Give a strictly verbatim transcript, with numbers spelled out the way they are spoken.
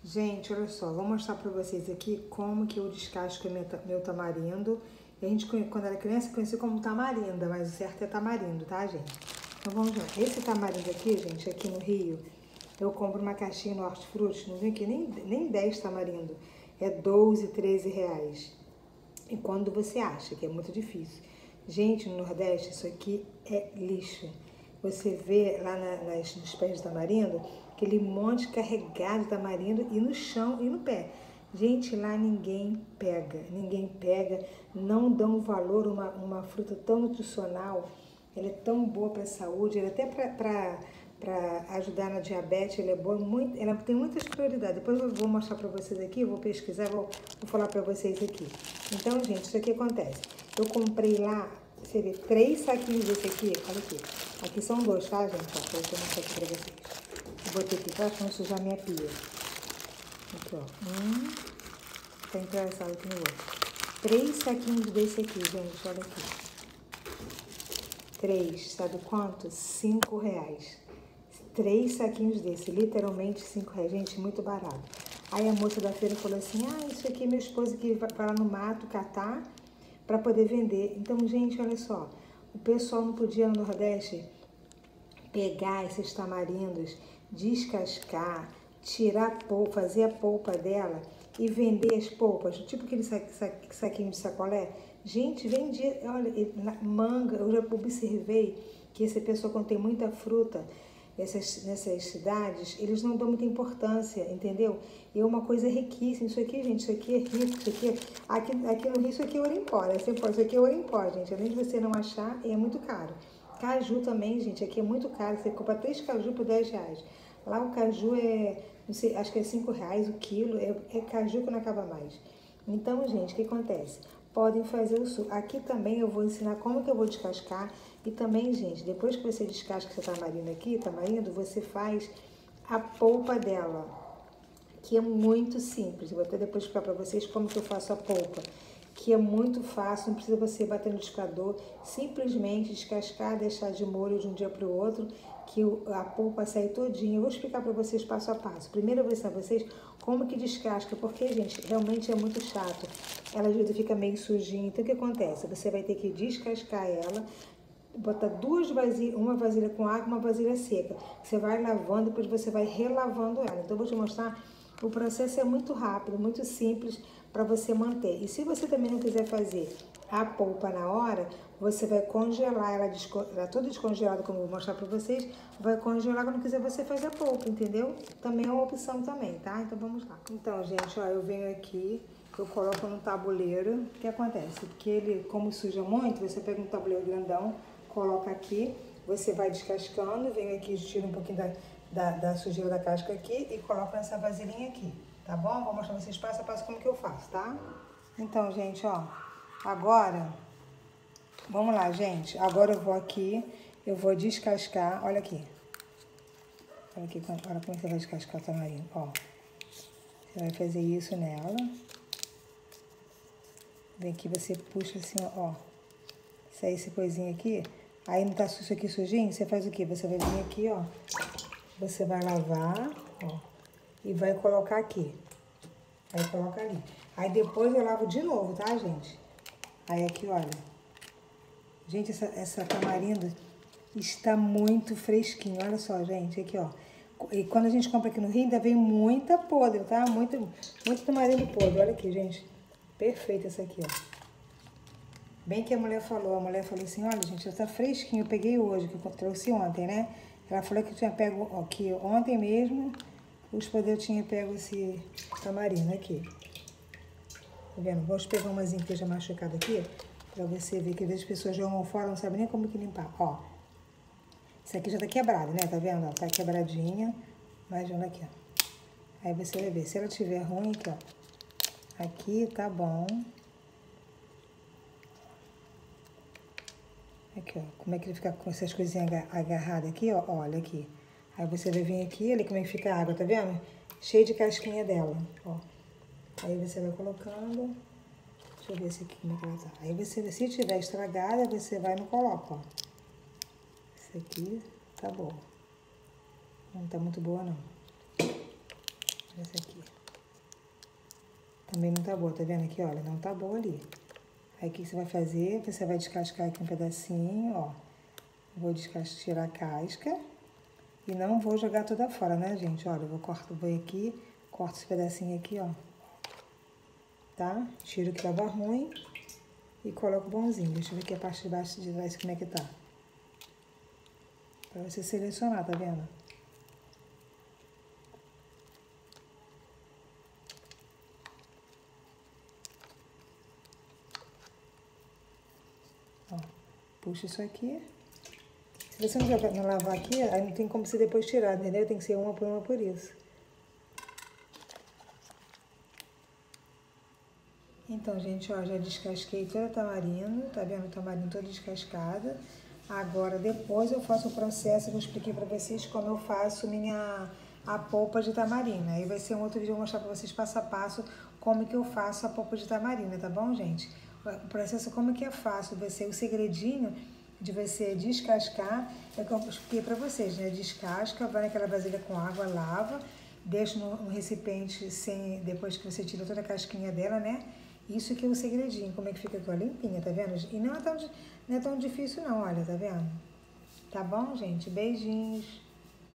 Gente, olha só, vou mostrar pra vocês aqui como que eu descasco meu, meu tamarindo. A gente, quando era criança, conhecia como tamarinda, mas o certo é tamarindo, tá, gente? Então vamos lá. Esse tamarindo aqui, gente, aqui no Rio, eu compro uma caixinha no Hortifruti, não vem aqui nem, nem dez tamarindo, é doze, treze reais. E quando você acha, que é muito difícil. Gente, no Nordeste, isso aqui é lixo. Você vê lá na, nas, nos pés de tamarindo, aquele monte carregado de tamarindo e no chão e no pé. Gente, lá ninguém pega, ninguém pega, não dão valor a uma, uma fruta tão nutricional, ela é tão boa para a saúde, ela até para ajudar na diabetes, ela é boa, muito, ela tem muitas prioridades. Depois eu vou mostrar para vocês aqui, eu vou pesquisar, vou, vou falar para vocês aqui. Então, gente, isso aqui acontece. Eu comprei lá, você vê, três saquinhos desse aqui, olha aqui. Aqui são dois, tá, gente? Ó, deixa eu mostrar aqui para vocês. Eu botei aqui pra não sujar minha pia. Aqui, ó. Um. Tá interessado aqui no outro. Três saquinhos desse aqui, gente. Olha aqui. Três. Sabe quanto? Cinco reais. Três saquinhos desse. Literalmente cinco reais. Gente, muito barato. Aí a moça da feira falou assim, ah, isso aqui é meu esposo que vai lá no mato catar para poder vender. Então, gente, olha só. O pessoal não podia no Nordeste pegar esses tamarindos, descascar, tirar a polpa, fazer a polpa dela e vender as polpas, tipo aquele sa sa saquinho de sacolé. Gente, vendia, olha, manga, eu já observei que essa pessoa, quando tem muita fruta nessas, nessas cidades, eles não dão muita importância, entendeu? E é uma coisa riquíssima, isso aqui, gente, isso aqui é rico, isso aqui, é, aqui, aqui no Rio, isso aqui é ouro em pó, né? Isso aqui é ouro em pó, gente, além de você não achar, é muito caro. Caju também, gente, aqui é muito caro, você compra três caju por dez reais. Lá o caju é, não sei, acho que é cinco reais o quilo, é, é caju que não acaba mais. Então, gente, o que acontece? Podem fazer o suco. Aqui também eu vou ensinar como que eu vou descascar. E também, gente, depois que você descasca essa tamarindo aqui, tamarindo, você faz a polpa dela, que é muito simples. Eu vou até depois explicar para vocês como que eu faço a polpa, que é muito fácil, não precisa você bater no liquidificador, simplesmente descascar, deixar de molho de um dia para o outro, que a polpa sai todinha. Eu vou explicar para vocês passo a passo. Primeiro eu vou ensinar vocês como que descasca, porque, gente, realmente é muito chato. Ela às vezes fica meio sujinha. Então o que acontece? Você vai ter que descascar ela, botar duas vasilhas, uma vasilha com água, uma vasilha seca. Você vai lavando, depois você vai relavando ela. Então eu vou te mostrar, o processo é muito rápido, muito simples para você manter. E se você também não quiser fazer a polpa na hora, você vai congelar ela, ela toda descongelada, como eu vou mostrar para vocês, vai congelar quando quiser você fazer a polpa, entendeu? Também é uma opção também, tá? Então vamos lá. Então, gente, ó, eu venho aqui, eu coloco no tabuleiro. O que acontece? Porque ele, como suja muito, você pega um tabuleiro grandão, coloca aqui, você vai descascando, vem aqui, tira um pouquinho da, da, da sujeira da casca aqui e coloca nessa vasilhinha aqui, tá bom? Vou mostrar pra vocês passo a passo como que eu faço, tá? Então, gente, ó, agora, vamos lá, gente, agora eu vou aqui, eu vou descascar, olha aqui, olha aqui, olha como você vai descascar o tamarindo, ó, você vai fazer isso nela, vem aqui, você puxa assim, ó, sai esse coisinho aqui. Aí não tá isso aqui sujinho, você faz o quê? Você vai vir aqui, ó, você vai lavar, ó, e vai colocar aqui. Aí coloca ali. Aí depois eu lavo de novo, tá, gente? Aí aqui, olha. Gente, essa, essa tamarindo está muito fresquinha. Olha só, gente, aqui, ó. E quando a gente compra aqui no Rio, ainda vem muita podre, tá? Muito, muito tamarindo podre. Olha aqui, gente. Perfeita essa aqui, ó. Bem que a mulher falou, a mulher falou assim, olha, gente, já tá fresquinho, eu peguei hoje, que eu trouxe ontem, né? Ela falou que eu tinha pego, ó, que ontem mesmo, o esposo eu tinha pego esse tamarindo aqui. Tá vendo? Vou pegar umas que esteja machucada aqui, pra você ver que às vezes as pessoas jogam fora, não sabem nem como que limpar, ó. Isso aqui já tá quebrado, né? Tá vendo? Ó, tá quebradinha, mas olha aqui, ó. Aí você vai ver, se ela tiver ruim, aqui, ó. Aqui tá bom. Aqui, ó, como é que ele fica com essas coisinhas agarradas aqui, ó, olha aqui. Aí você vai vir aqui, olha como é que fica a água, tá vendo? Cheio de casquinha dela, ó. Aí você vai colocando, deixa eu ver esse aqui como é que ela tá. Aí você, se tiver estragada, você vai e não coloca, ó. Esse aqui tá bom. Não tá muito boa, não. Essa aqui. também não tá boa, tá vendo aqui, olha, não tá boa ali. Aí o que você vai fazer? Você vai descascar aqui um pedacinho, ó. Vou descascar, tirar a casca e não vou jogar toda fora, né, gente? Olha, eu vou cortar, vou aqui, corto esse pedacinho aqui, ó. Tá? Tiro o que tava ruim e coloco o bonzinho. Deixa eu ver aqui a parte de baixo de trás como é que tá. Pra você selecionar, tá vendo? Ó, puxa isso aqui. Se você não, jogar, não lavar aqui, aí não tem como você depois tirar, entendeu? Tem que ser uma por uma por isso. Então, gente, ó, já descasquei toda a tamarindo, tá vendo o tamarindo todo descascado. Agora, depois eu faço o processo, eu vou explicar pra vocês como eu faço minha a polpa de tamarina. Aí vai ser um outro vídeo, eu vou mostrar pra vocês passo a passo como que eu faço a polpa de tamarina, tá bom, gente? O processo como que é fácil, vai ser o segredinho de você descascar, é que eu expliquei pra vocês, né? Descasca, vai naquela vasilha com água, lava, deixa no, no recipiente sem, depois que você tira toda a casquinha dela, né? Isso que é o segredinho, como é que fica aqui, ó, limpinha, tá vendo? E não é tão, não é tão difícil não, olha, tá vendo? Tá bom, gente? Beijinhos.